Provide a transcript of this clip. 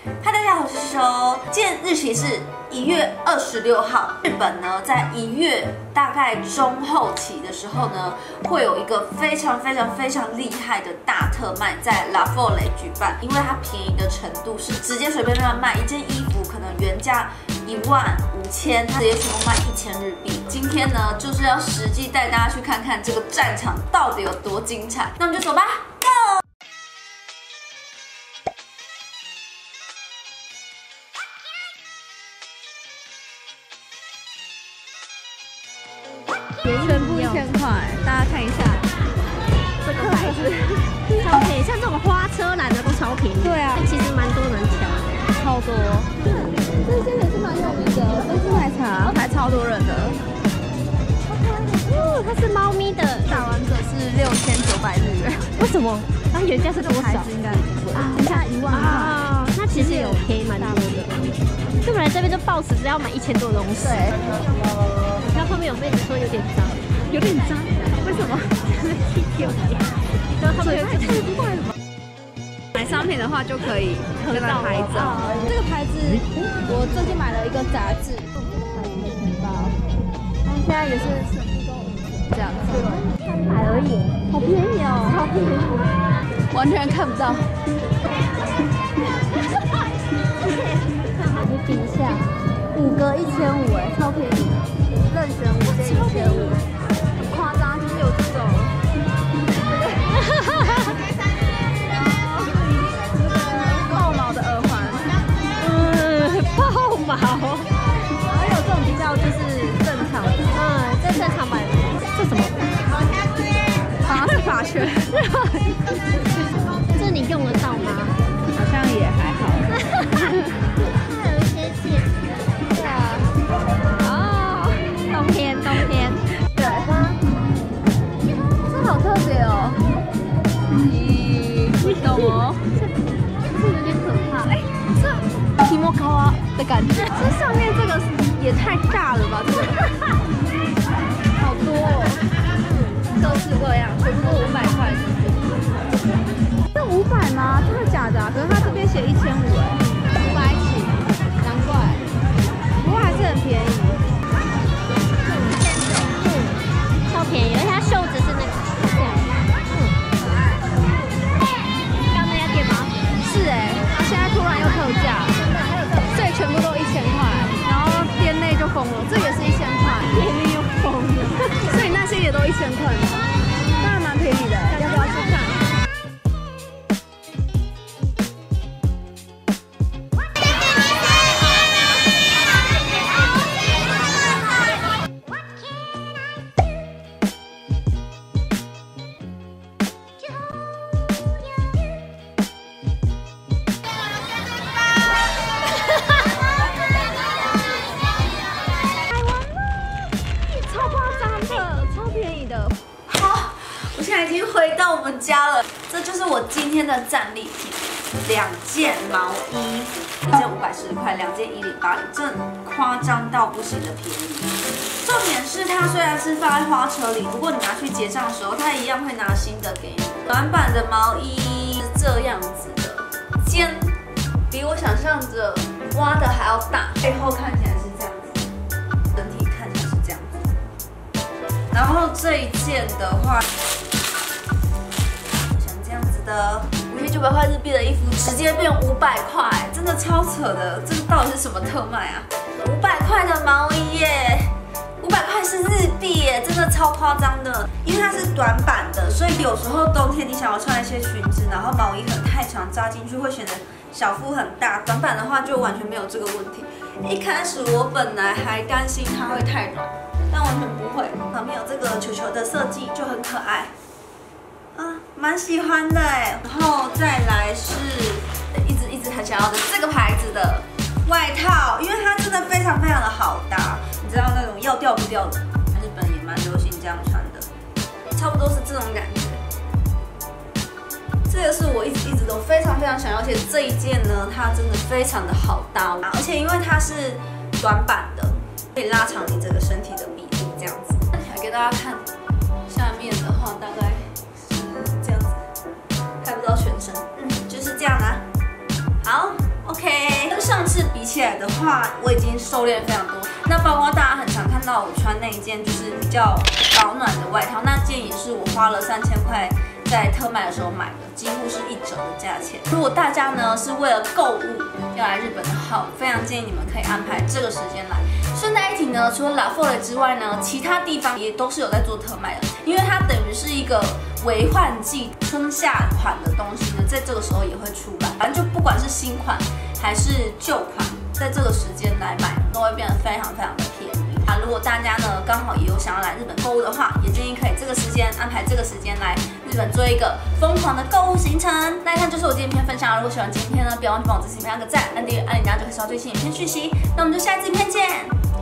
嗨，大家好，我是修。今天日期是1月26号。日本呢，在1月大概中后期的时候呢，会有一个非常厉害的大特卖在 La Folle 举办，因为它便宜的程度是直接随便卖一件衣服，可能原价15000，它直接全部卖1000日币。今天呢，就是要实际带大家去看看这个战场到底有多精彩。那我们就走吧 ，Go！ 全部1000块，大家看一下这个牌子，超便宜。像这种花车蓝的都超便宜。对啊，其实蛮多人抢的，超多。这些也是蛮有名的，珍珠奶茶还超多人的。哦，它是猫咪的，打完折是6900日元。为什么？它原价是多少？应该很贵啊，原价1万块啊。那其实有便宜蛮多的。就本来这边就抱持只要买1000多的东西。对。然后后面有妹子说有点脏，有点脏，为什么？屁股然后他们太怪了吧？买商品的话就可以跟他拍照。这个牌子我最近买了一个杂志，现在也是全部都这样子，300而已，好便宜哦，超便宜，完全看不到。你比一下，5个1500哎，超便宜。任选5件1500，很夸张，就是有这种，爆毛的耳环，爆毛，还有这种比较就是正常的，这正常版，这什么？好像是发圈，这你用得到吗？好像也还好。冬天，对，这好特别哦。你懂哦？这有点可怕。哎，这提莫高啊的感觉。这上面这个也太大了吧？这个好多哦，各式各样，全部都500块。这500吗？真的假的啊？可是它这边写1500哎，500起，难怪。不过还是很便宜。便宜，而且它袖子是那个这样，刚那家店吗？是哎，它现在突然又特价，所以全部都1000块，然后店内就疯了，这也是1000块，店内又疯了，所以那些也都1000块吗？那还蛮便宜的，要不要去看？ 已经回到我们家了，这就是我今天的战利品，2件毛衣，1件540块，2件1080，这夸张到不行的便宜。重点是它虽然是放在花车里，不过你拿去结账的时候，它一样会拿新的给你。短版的毛衣是这样子的，肩比我想象着挖的还要大，背后看起来是这样子，整体看起来是这样子。然后这一件的话。的5900块日币的衣服直接变500块，真的超扯的！这个到底是什么特卖啊？500块的毛衣耶，500块是日币耶，真的超夸张的。因为它是短版的，所以有时候冬天你想要穿一些裙子，然后毛衣很太长扎进去会显得小腹很大。短版的话就完全没有这个问题。一开始我本来还担心它会太软，但完全不会。旁边有这个球球的设计就很可爱。蛮喜欢的哎，然后再来是一直很想要的这个牌子的外套，因为它真的非常的好搭，你知道那种要掉不掉的，日本也蛮流行这样穿的，差不多是这种感觉。这个是我一直都非常想要，而且这一件呢，它真的非常的好搭，而且因为它是短版的，可以拉长你这个身体的比例这样子。来给大家看下面的话，大概。这样子，看不到全身，就是这样啊。好 ，OK。 比起来的话，我已经收敛非常多。那包括大家很常看到我穿那一件就是比较保暖的外套，那件也是我花了3000块在特卖的时候买的，几乎是1折的价钱。如果大家呢是为了购物要来日本的话，非常建议你们可以安排这个时间来。顺带一提呢，除了La Folle之外呢，其他地方也都是有在做特卖的，因为它等于是一个为换季春夏款的东西呢，在这个时候也会出来。反正就不管是新款还是旧款，在这个时间来买都会变得非常的便宜。如果大家呢刚好也有想要来日本购物的话，也建议可以这个时间安排这个时间来日本做一个疯狂的购物行程。那以上就是我今天影片分享。如果喜欢今天呢，不要忘记帮我这次影片按个赞、按订阅、按铃铛，就可以收到最新影片讯息。那我们就下一次影片见。